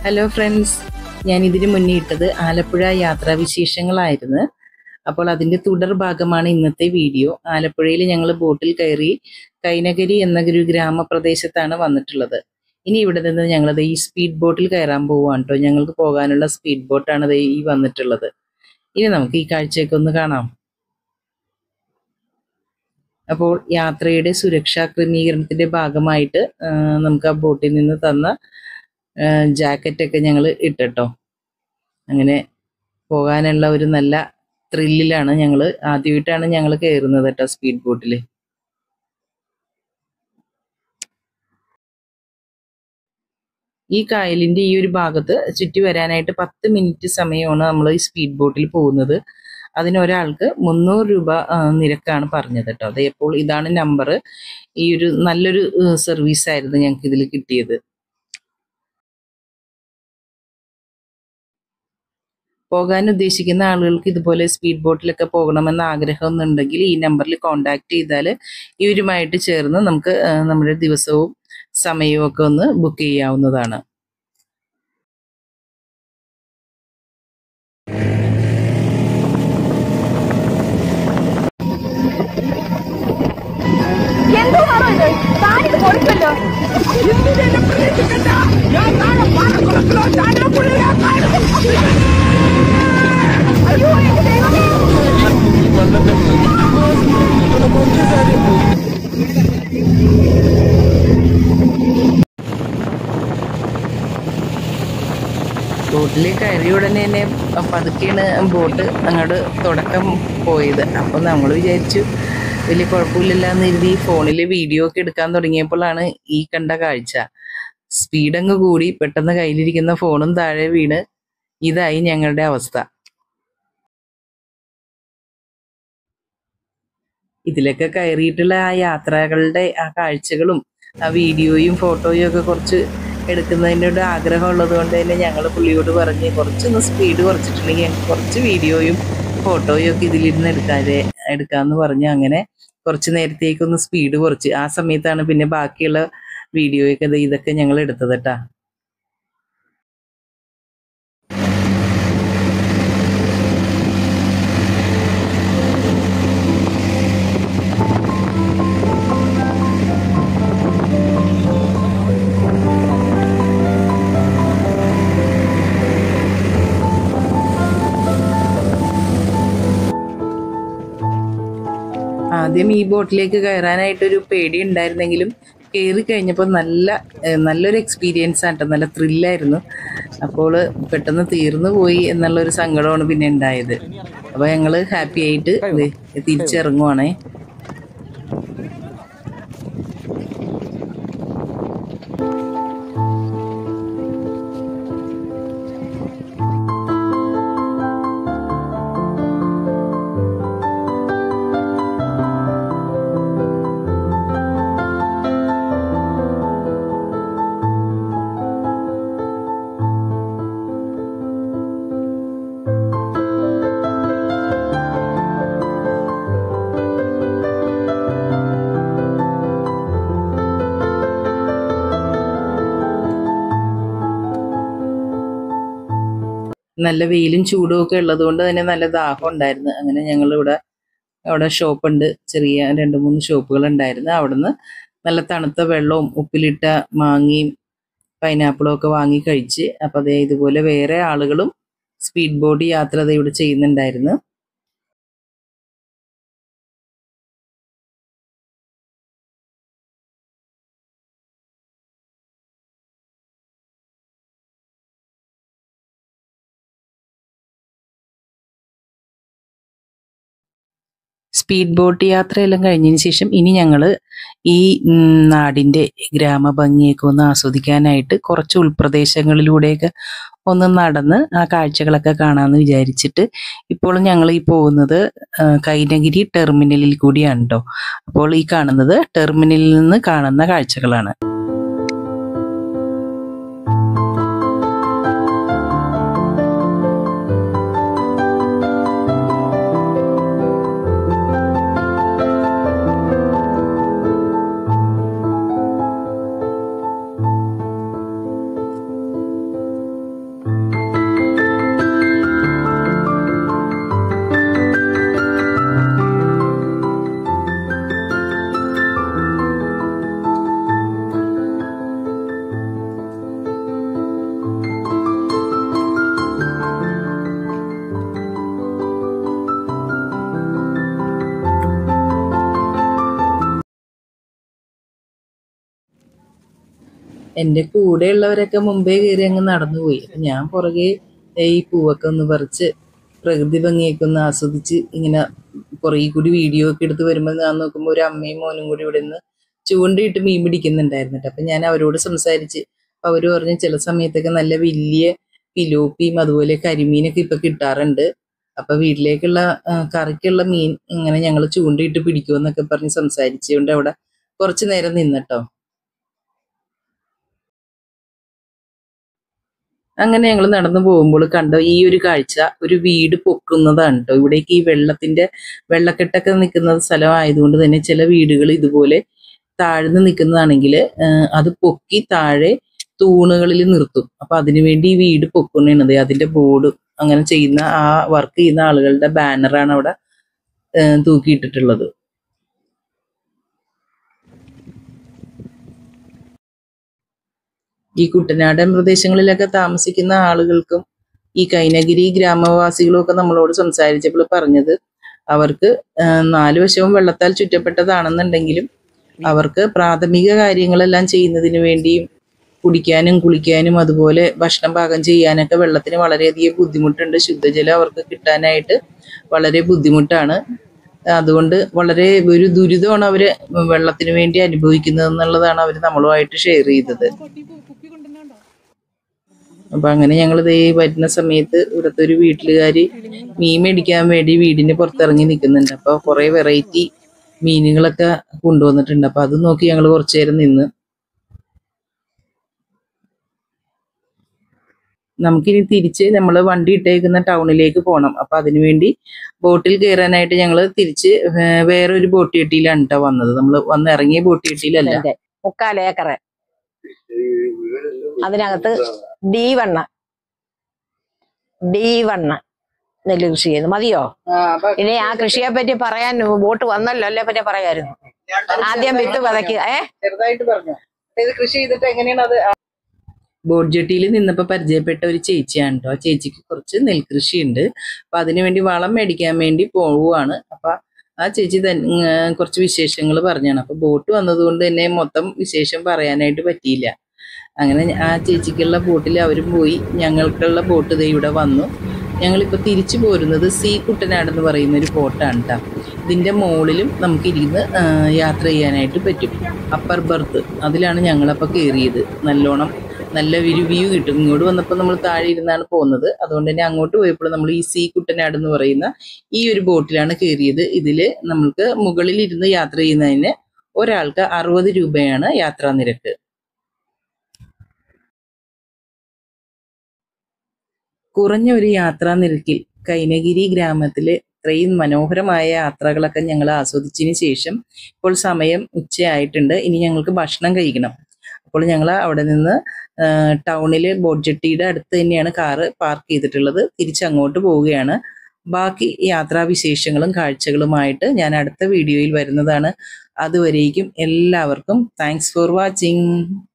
Hello friends, ഞാൻ ഇതിനു മുന്നേ ഇട്ടത് ആലപ്പുഴ യാത്രാവിശേഷങ്ങളായിരുന്നു. അപ്പോൾ അതിൻ്റെ തുടർ ഭാഗമാണ് ഇന്നത്തെ വീഡിയോ. ആലപ്പുഴയിൽ ഞങ്ങൾ ബോട്ടിൽ കയറി കൈനകരി എന്ന ഒരു ഗ്രാമപ്രദേശത്താണ് വന്നിട്ടുള്ളത്. ഇനി ഇവിടെ നിന്ന് ഞങ്ങളത് ഈ സ്പീഡ് ബോട്ടിൽ കയറാൻ പോവുകയാണ് കേട്ടോ. ഞങ്ങൾക്ക് പോകാനുള്ള സ്പീഡ് ബോട്ടാണ് ഈ വന്നിട്ടുള്ളത്. ഇനി നമുക്ക് ഈ കാഴ്ചയൊക്കെ ഒന്ന് കാണാം. അപ്പോൾ യാത്രയുടെ സുരക്ഷാ ക്രമീകരണത്തിൻ്റെ ഭാഗമായിട്ട് നമുക്ക് ആ ബോട്ടിൽ നിന്ന് തന്ന ജാക്കറ്റൊക്കെ ഞങ്ങൾ ഇട്ടോ. അങ്ങനെ പോകാനുള്ള ഒരു നല്ല ത്രില്ലിലാണ്. ആദ്യമായിട്ടാണ് ഞങ്ങൾ കയറുന്നത് കേട്ടോ സ്പീഡ് ബോട്ടിൽ. ഈ കായലിൻ്റെ ഈ ഒരു ഭാഗത്ത് ചുറ്റി വരാനായിട്ട് 10 മിനിറ്റ് സമയമാണ് നമ്മൾ ഈ സ്പീഡ് ബോട്ടിൽ പോകുന്നത്. അതിനൊരാൾക്ക് 300 രൂപ നിരക്കാണ് പറഞ്ഞത് കേട്ടോ. അതേപ്പോൾ ഇതാണ് നമ്പർ. ഈ ഒരു നല്ലൊരു സർവീസായിരുന്നു ഞങ്ങൾക്ക് ഇതിൽ കിട്ടിയത്. പോകാൻ ഉദ്ദേശിക്കുന്ന ആളുകൾക്ക് ഇതുപോലെ സ്പീഡ് ബോട്ടിലൊക്കെ പോകണമെന്ന് ആഗ്രഹമൊന്നുണ്ടെങ്കിൽ ഈ നമ്പറിൽ കോൺടാക്ട് ചെയ്താൽ ഇവരുമായിട്ട് ചേർന്ന് നമുക്ക് നമ്മുടെ ദിവസവും സമയവും ഒക്കെ ഒന്ന് ബുക്ക് ചെയ്യാവുന്നതാണ്. ബോട്ടിൽ കയറിയ ഉടനെ തന്നെ പതുക്കെയാണ് ബോട്ട് അങ്ങോട്ട് തുടക്കം പോയത്. അപ്പോൾ നമ്മൾ വിചാരിച്ചു വലിയ കുഴപ്പമില്ലല്ലോ എന്ന് കരുതി ഫോണിൽ വീഡിയോ ഒക്കെ എടുക്കാൻ തുടങ്ങിയപ്പോഴാണ് ഈ കണ്ട കാഴ്ച. സ്പീഡങ്ങ് കൂടി പെട്ടെന്ന് കയ്യിലിരിക്കുന്ന ഫോണും താഴെ വീണ് ഇതായി ഞങ്ങളുടെ അവസ്ഥ. ഇതിലൊക്കെ കയറിയിട്ടുള്ള ആ യാത്രകളുടെ ആ കാഴ്ചകളും ആ വീഡിയോയും ഫോട്ടോയും ഒക്കെ കുറച്ച് എടുക്കുന്നതിനോട് ആഗ്രഹമുള്ളത് കൊണ്ട് തന്നെ ഞങ്ങൾ പുള്ളിയോട് പറഞ്ഞ് കുറച്ചൊന്ന് സ്പീഡ് കുറച്ചിട്ടുണ്ടെങ്കിൽ ഞങ്ങൾക്ക് കുറച്ച് വീഡിയോയും ഫോട്ടോയും ഒക്കെ ഇതിലിരുന്ന് എടുക്കാമെന്ന് പറഞ്ഞു. അങ്ങനെ കുറച്ച് നേരത്തേക്കൊന്ന് സ്പീഡ് കുറച്ച്. ആ സമയത്താണ് പിന്നെ ബാക്കിയുള്ള വീഡിയോയൊക്കെ ഇതൊക്കെ ഞങ്ങൾ എടുത്തത് കേട്ടാ. ആദ്യം ഈ ബോട്ടിലേക്ക് കയറാനായിട്ടൊരു പേടി ഉണ്ടായിരുന്നെങ്കിലും കയറി കഴിഞ്ഞപ്പോൾ നല്ലൊരു എക്സ്പീരിയൻസ് ആണ് കേട്ടോ. നല്ല ത്രില്ലായിരുന്നു. അപ്പോൾ പെട്ടെന്ന് തീർന്നു പോയി എന്നുള്ളൊരു സങ്കടമാണ് പിന്നെ ഉണ്ടായത്. അപ്പോൾ ഞങ്ങൾ ഹാപ്പി ആയിട്ട് തിരിച്ചിറങ്ങുവാണേ. നല്ല വെയിലും ചൂടും ഒക്കെ ഉള്ളത് കൊണ്ട് തന്നെ നല്ല ദാഹം ഉണ്ടായിരുന്നു. അങ്ങനെ അവിടെ ഷോപ്പുണ്ട്, ചെറിയ 2-3 ഷോപ്പുകൾ ഉണ്ടായിരുന്നു. അവിടുന്ന് നല്ല തണുത്ത വെള്ളവും ഉപ്പിലിട്ട മാങ്ങയും പൈനാപ്പിളും ഒക്കെ വാങ്ങി കഴിച്ച്. അപ്പം അതേ ഇതുപോലെ വേറെ ആളുകളും സ്പീഡ് ബോട്ട് യാത്ര ഇവിടെ ചെയ്യുന്നുണ്ടായിരുന്നു. സ്പീഡ് ബോട്ട് യാത്രയെല്ലാം കഴിഞ്ഞതിന് ശേഷം ഇനി ഞങ്ങൾ ഈ നാടിൻ്റെ ഗ്രാമഭംഗിയൊക്കെ ഒന്ന് ആസ്വദിക്കാനായിട്ട് കുറച്ച് ഉൾപ്രദേശങ്ങളിലൂടെയൊക്കെ ഒന്ന് നടന്ന് ആ കാഴ്ചകളൊക്കെ കാണാമെന്ന് വിചാരിച്ചിട്ട് ഇപ്പോൾ ഞങ്ങൾ ഈ പോകുന്നത് കൈനഗിരി ടെർമിനലിൽ കൂടിയാണ് കേട്ടോ. അപ്പോൾ ഈ കാണുന്നത് ടെർമിനലിൽ നിന്ന് കാണുന്ന കാഴ്ചകളാണ്. എൻ്റെ കൂടെയുള്ളവരൊക്കെ മുമ്പേ കയറി അങ്ങ് നടന്നുപോയി. അപ്പം ഞാൻ പുറകെ ഈ പൂവൊക്കെ ഒന്ന് പറിച്ച് പ്രകൃതി ഭംഗിയൊക്കെ ഒന്ന് ആസ്വദിച്ച് ഇങ്ങനെ പുറകെ കൂടി വീഡിയോ ഒക്കെ എടുത്ത് വരുമ്പോൾ ഞാൻ നോക്കുമ്പോൾ ഒരു അമ്മയും മോനും കൂടി ഇവിടെ നിന്ന് ചൂണ്ടയിട്ട് മീൻ പിടിക്കുന്നുണ്ടായിരുന്നിട്ട്. അപ്പം ഞാൻ അവരോട് സംസാരിച്ച് അവർ പറഞ്ഞു ചില സമയത്തൊക്കെ നല്ല വലിയ പിലോപ്പിയും അതുപോലെ കരിമീനൊക്കെ ഇപ്പം കിട്ടാറുണ്ട്. അപ്പം വീട്ടിലേക്കുള്ള കറിക്കുള്ള മീൻ ഇങ്ങനെ ഞങ്ങൾ ചൂണ്ടയിട്ട് പിടിക്കുമെന്നൊക്കെ പറഞ്ഞ് സംസാരിച്ചുകൊണ്ട് അവിടെ കുറച്ച് നേരം നിന്നിട്ടോ. അങ്ങനെ ഞങ്ങൾ നടന്നു പോകുമ്പോൾ കണ്ട ഈ ഒരു കാഴ്ച ഒരു വീട് പൊക്കുന്നതാണ് കേട്ടോ. ഇവിടേക്ക് ഈ വെള്ളക്കെട്ടൊക്കെ നിൽക്കുന്ന സ്ഥലമായതുകൊണ്ട് തന്നെ ചില വീടുകൾ ഇതുപോലെ താഴ്ന്നു നിൽക്കുന്നതാണെങ്കിൽ അത് പൊക്കി താഴെ തൂണുകളിൽ നിർത്തും. അപ്പൊ അതിനുവേണ്ടി ഈ വീട് പൊക്കുന്നതാണ്. അതിന്റെ ബോർഡ് അങ്ങനെ ചെയ്യുന്ന ആ വർക്ക് ചെയ്യുന്ന ആളുകളുടെ ബാനറാണ് അവിടെ തൂക്കിയിട്ടിട്ടുള്ളത്. ഈ കുട്ടനാടൻ പ്രദേശങ്ങളിലൊക്കെ താമസിക്കുന്ന ആളുകൾക്കും ഈ കൈനഗിരി ഗ്രാമവാസികളും ഒക്കെ നമ്മളോട് സംസാരിച്ചപ്പോൾ പറഞ്ഞത് അവർക്ക് 4 വശവും വെള്ളത്താൽ ചുറ്റപ്പെട്ടതാണെന്നുണ്ടെങ്കിലും അവർക്ക് പ്രാഥമിക കാര്യങ്ങളെല്ലാം ചെയ്യുന്നതിന് വേണ്ടിയും കുടിക്കാനും കുളിക്കാനും അതുപോലെ ഭക്ഷണം പാകം ചെയ്യാനൊക്കെ വെള്ളത്തിന് വളരെയധികം ബുദ്ധിമുട്ടുണ്ട്. ശുദ്ധജലം അവർക്ക് കിട്ടാനായിട്ട് വളരെ ബുദ്ധിമുട്ടാണ്. അതുകൊണ്ട് വളരെ ഒരു ദുരിതമാണ് അവര് വെള്ളത്തിന് വേണ്ടി അനുഭവിക്കുന്നത് എന്നുള്ളതാണ് അവർ നമ്മളുമായിട്ട് ഷെയർ ചെയ്തത്. അപ്പൊ അങ്ങനെ ഞങ്ങൾ ദേ വരുന്ന സമയത്ത് ഇവിടുത്തെ ഒരു വീട്ടിലുകാര് മീൻ മേടിക്കാൻ വേണ്ടി വീടിന് പുറത്തിറങ്ങി നിൽക്കുന്നുണ്ട്. അപ്പൊ കുറെ വെറൈറ്റി മീനുകളൊക്കെ കൊണ്ടുവന്നിട്ടുണ്ട്. അപ്പൊ അത് നോക്കി ഞങ്ങൾ കുറച്ചു നേരം നിന്ന്. നമുക്കിനി തിരിച്ച് നമ്മൾ വണ്ടി ഇട്ടേക്കുന്ന ടൗണിലേക്ക് പോകണം. അപ്പൊ അതിനുവേണ്ടി ബോട്ടിൽ കയറാനായിട്ട് ഞങ്ങൾ തിരിച്ച് വേറൊരു ബോട്ട് ജെട്ടിയിലാണ് കേട്ടോ വന്നത്. നമ്മൾ വന്നിറങ്ങിയ ബോട്ട് ജെട്ടിയിലല്ല. 3/4 ഏക്കർ അതിനകത്ത് D1 നെല്ല് കൃഷി ചെയ്യുന്നു. മതിയോ? ഇനി ആ കൃഷിയെ പറ്റി പറയാൻ ബോട്ട് വന്നല്ലോ, അല്ലേ പറ്റി പറയായിരുന്നു. ആദ്യം വിത്ത് പതയ്ക്കുക. ചെറുതായിട്ട് പറഞ്ഞു ഇത് കൃഷി ചെയ്തിട്ട് എങ്ങനെയാണ് അത്. ബോട്ട് ജെട്ടിയിൽ നിന്നപ്പോൾ പരിചയപ്പെട്ട ഒരു ചേച്ചിയാണ് കേട്ടോ. ആ ചേച്ചിക്ക് കുറച്ച് നെൽകൃഷി ഉണ്ട്. അപ്പൊ അതിനുവേണ്ടി വളം മേടിക്കാൻ വേണ്ടി പോവുകയാണ്. അപ്പൊ ആ ചേച്ചി കുറച്ച് വിശേഷങ്ങൾ പറഞ്ഞാണ്. അപ്പൊ ബോട്ട് വന്നതുകൊണ്ട് തന്നെ മൊത്തം വിശേഷം പറയാനായിട്ട് പറ്റിയില്ല. അങ്ങനെ ആ ചേച്ചിക്കുള്ള ബോട്ടിൽ അവരും പോയി. ഞങ്ങൾക്കുള്ള ബോട്ട് ദേ ഇവിടെ വന്നു. ഞങ്ങളിപ്പോൾ തിരിച്ചു പോരുന്നത് സി കുട്ടനാട് എന്ന് പറയുന്ന ഒരു ബോട്ടാണ് കേട്ടോ. ഇതിൻ്റെ മുകളിലും നമുക്ക് ഇരുന്ന് യാത്ര ചെയ്യാനായിട്ട് പറ്റും. അപ്പർ ബർത്ത് അതിലാണ് ഞങ്ങളപ്പോൾ കയറിയത്. നല്ല ഒരു വ്യൂ കിട്ടും. ഇങ്ങോട്ട് വന്നപ്പോൾ നമ്മൾ താഴെ ഇരുന്നാണ് പോകുന്നത്. അതുകൊണ്ട് തന്നെ അങ്ങോട്ട് പോയപ്പോൾ നമ്മൾ ഈ സി കുട്ടനാട് എന്ന് പറയുന്ന ഈ ഒരു ബോട്ടിലാണ് കയറിയത്. ഇതിൽ നമുക്ക് മുകളിൽ ഇരുന്ന് യാത്ര ചെയ്യുന്നതിന് ഒരാൾക്ക് 60 രൂപയാണ് യാത്രാ നിരക്ക്. കുറഞ്ഞ ഒരു യാത്രാ നിരക്കിൽ കൈനഗിരി ഗ്രാമത്തിലെ ഇത്രയും മനോഹരമായ യാത്രകളൊക്കെ ഞങ്ങൾ ആസ്വദിച്ചതിന് ശേഷം ഇപ്പോൾ സമയം ഉച്ചയായിട്ടുണ്ട്. ഇനി ഞങ്ങൾക്ക് ഭക്ഷണം കഴിക്കണം. അപ്പോൾ ഞങ്ങൾ അവിടെ നിന്ന് ടൗണിൽ ബോട്ട് ജെട്ടിയുടെ അടുത്ത് തന്നെയാണ് കാറ് പാർക്ക് ചെയ്തിട്ടുള്ളത്. തിരിച്ചങ്ങോട്ട് പോവുകയാണ്. ബാക്കി യാത്രാവിശേഷങ്ങളും കാഴ്ചകളുമായിട്ട് ഞാൻ അടുത്ത വീഡിയോയിൽ വരുന്നതാണ്. അതുവരേക്കും എല്ലാവർക്കും താങ്ക്സ് ഫോർ വാച്ചിങ്.